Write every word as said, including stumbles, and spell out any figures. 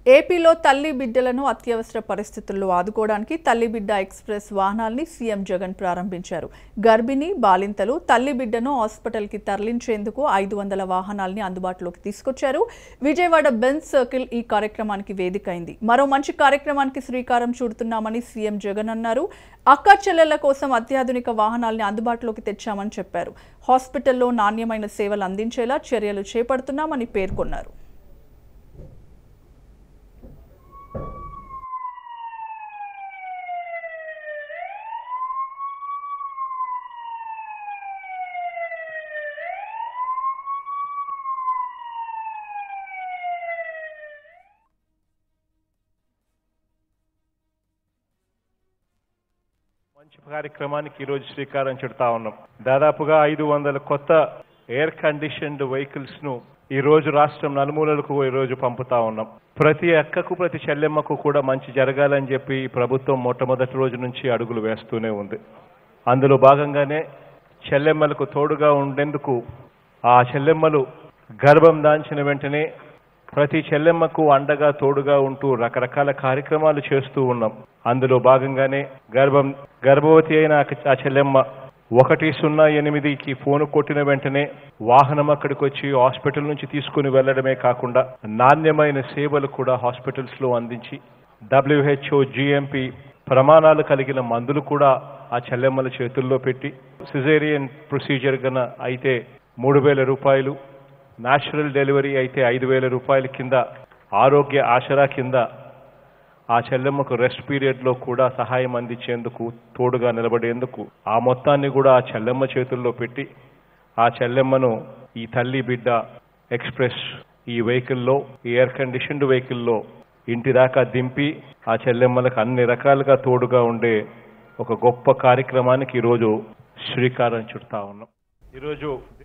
ఏపీలో తల్లి బిడ్డలను అత్యవసర పరిస్థితుల్లో ఆదుకోవడానికి తల్లి బిడ్డ ఎక్స్ప్రెస్ వాహనాల్ని సీఎం జగన్ ప్రారంభించారు. గర్భిణీ బాలింతలు తల్లి బిడ్డను హాస్పిటల్కి తరలించేందుకు ఐదు వందల వాహనాల్ని అందుబాటులోకి తీసుకొచ్చారు. విజయవాడ బెంజ్ సర్కిల్ ఈ కార్యక్రమానికి వేదిక అయింది. మరో మంచి కార్యక్రమానికి శ్రీకారం చుడుతున్నామని సీఎం జగన్ అన్నారు. అక్క చెల్లెళ్ల కోసం అత్యాధునిక వాహనాల్ని అందుబాటులోకి తెచ్చామని చెప్పారు. హాస్పిటల్లో నాణ్యమైన సేవలు అందించేలా చర్యలు చేపడుతున్నామని పేర్కొన్నారు. మంచి కార్యక్రమానికి ఈరోజు శ్రీకారం చుడతా ఉన్నాం. దాదాపుగా ఐదు వందల కొత్త ఎయిర్ కండిషన్డ్ వెహికల్స్ ను ఈ రోజు రాష్ట్రం నలుమూలలకు ఈ రోజు పంపుతా ఉన్నాం. ప్రతి అక్కకు ప్రతి చెల్లెమ్మకు కూడా మంచి జరగాలని చెప్పి ఈ ప్రభుత్వం మొట్టమొదటి రోజు నుంచి అడుగులు వేస్తూనే ఉంది. అందులో భాగంగానే చెల్లెమ్మలకు తోడుగా ఉండేందుకు ఆ చెల్లెమ్మలు గర్భం దాల్చిన వెంటనే ప్రతి చెల్లెమ్మకు అండగా తోడుగా ఉంటూ రకరకాల కార్యక్రమాలు చేస్తూ ఉన్నాం. అందులో భాగంగానే గర్భం గర్భవతి అయిన ఆ చెల్లెమ్మ ఒకటి సున్నా ఎనిమిదికి ఫోన్ కొట్టిన వెంటనే వాహనం అక్కడికి వచ్చి హాస్పిటల్ నుంచి తీసుకుని వెళ్లడమే కాకుండా నాణ్యమైన సేవలు కూడా హాస్పిటల్స్ లో అందించి డబ్ల్యూహెచ్ఓ జిఎంపి ప్రమాణాలు కలిగిన మందులు కూడా ఆ చెల్లెమ్మల చేతుల్లో పెట్టి సిజేరియన్ ప్రొసీజర్ గన అయితే మూడు వేల రూపాయలు న్యాచురల్ డెలివరీ అయితే ఐదు వేల రూపాయల కింద ఆరోగ్య ఆసరా కింద ఆ చెల్లెమ్మకు రెస్ట్ పీరియడ్ లో కూడా సహాయం అందించేందుకు తోడుగా నిలబడేందుకు ఆ మొత్తాన్ని కూడా ఆ చెల్లెమ్మ చేతుల్లో పెట్టి ఆ చెల్లెమ్మను ఈ తల్లి బిడ్డ ఎక్స్ప్రెస్ ఈ వెహికల్లో ఈ ఎయిర్ కండిషన్డ్ వెహికల్లో ఇంటి దాకా దింపి ఆ చెల్లెమ్మలకు అన్ని రకాలుగా తోడుగా ఉండే ఒక గొప్ప కార్యక్రమానికి ఈరోజు శ్రీకారం చుడతా ఉన్నాం. ఈరోజు